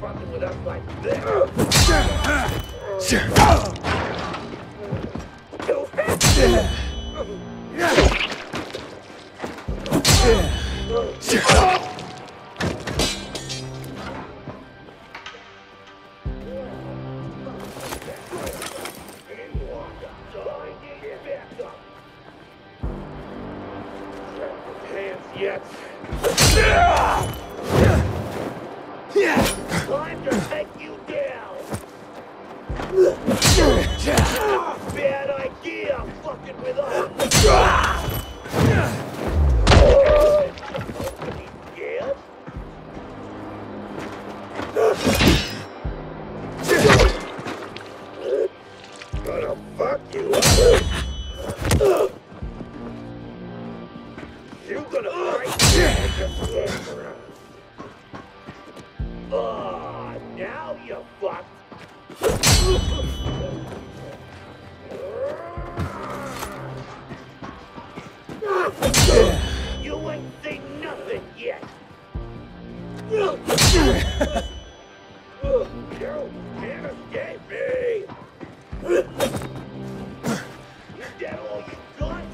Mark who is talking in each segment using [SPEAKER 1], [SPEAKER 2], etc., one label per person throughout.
[SPEAKER 1] fucking with us like this. Yet. Time to take you down. Bad idea, fucking with us. Yes. Gonna fuck you up. You gonna fight? Oh, now you're fucked. You ain't seen nothing yet. You can't escape me. Is that all you got?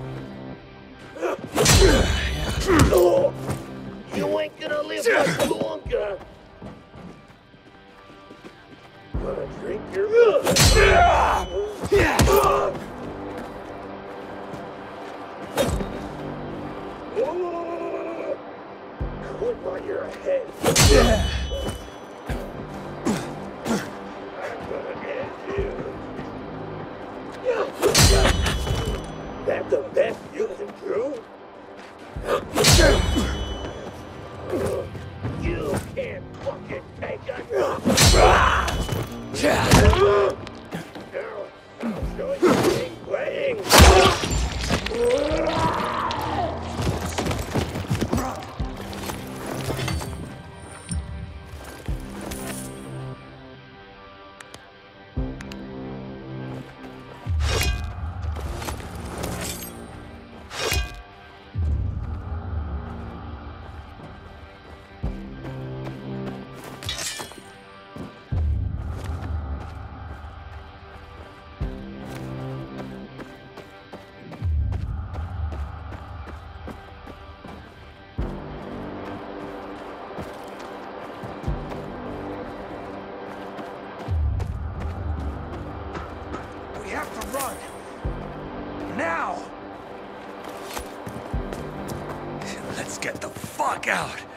[SPEAKER 1] You ain't gonna live much longer. Gonna drink your blood. Quit on your head. I'm gonna end you. That's the best you can do? You can't fucking take us. Now, I'll show you big playing.
[SPEAKER 2] We have to run. Now! Let's get the fuck out!